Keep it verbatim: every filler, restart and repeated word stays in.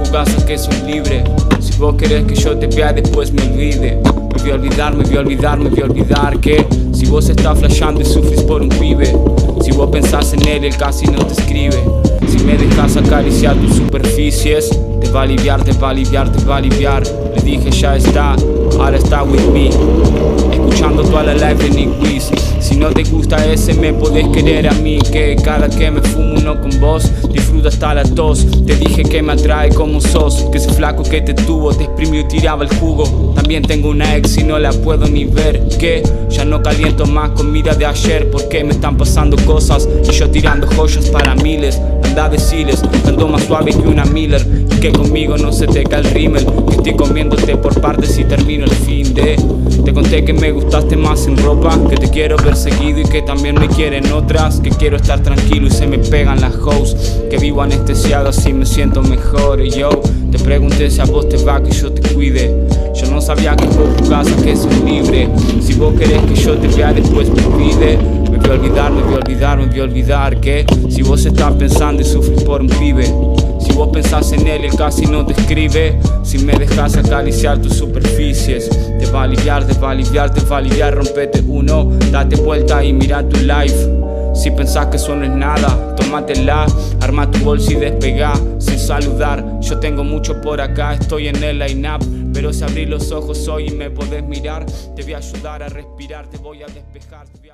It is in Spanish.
casa que soy libre. Si vos querés que yo te vea después me olvide. Me voy a olvidar, me voy a olvidar, me voy a olvidar que si vos estás flasheando y sufrís por un pibe, si vos pensás en él, él casi no te escribe. Si me dejas acariciar tus superficies, te va a aliviar, te va a aliviar, te va a aliviar. Le dije ya está, ahora está with me, escuchando toda la live de Nick Wiz. Si no te gusta ese me podés querer a mí, que cada que me fumo uno con vos disfruto hasta la tos. Te dije que me atrae como sos, que ese flaco que te tuvo te exprimió y tiraba el jugo. También tengo una ex y no la puedo ni ver, que ya no caliento más comida de ayer, porque me están pasando cosas y yo tirando joyas para miles. Anda a decirles, ando más suave que una Miller, y que conmigo no se te cae el rímel, que estoy comiéndote por partes y termino el fin de. Te conté que me gustaste más sin ropa, que te quiero ver seguido y que también me quieren otras, que quiero estar tranquilo y se me pegan las hoes, que vivo anestesiado así me siento mejor. Y yo te pregunté si a vos te va que yo te cuide. Yo no sabía que por tu casa que soy libre. Si vos querés que yo te vea después me olvide. Me voy a olvidar, me voy a olvidar, me voy a olvidar que si vos estás pensando y sufrís por un pibe, si vos pensás en él, él casi no te escribe. Si me dejas acariciar tus superficies, te va a aliviar, te va a aliviar, te va a aliviar. Rompete uno, date vuelta y mira tu life. Si pensás que eso no es nada, tómatela, arma tu bolsa y despegá sin saludar. Yo tengo mucho por acá, estoy en el line-up, pero si abrís los ojos hoy y me podés mirar, te voy a ayudar a respirar, te voy a despejar.